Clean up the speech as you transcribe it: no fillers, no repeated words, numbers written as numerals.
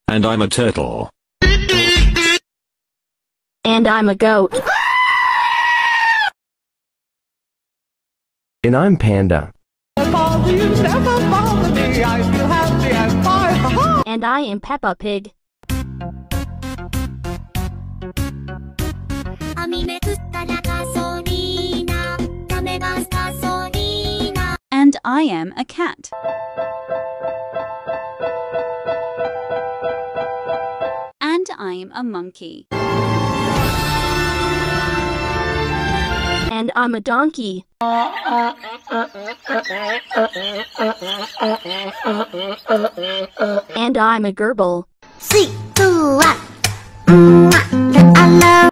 And I'm a turtle. And I'm a goat. And I'm Panda. And I am Peppa Pig. And I am a cat. And I am a monkey. And I'm a donkey. And I'm a gerbil. 3、2、1。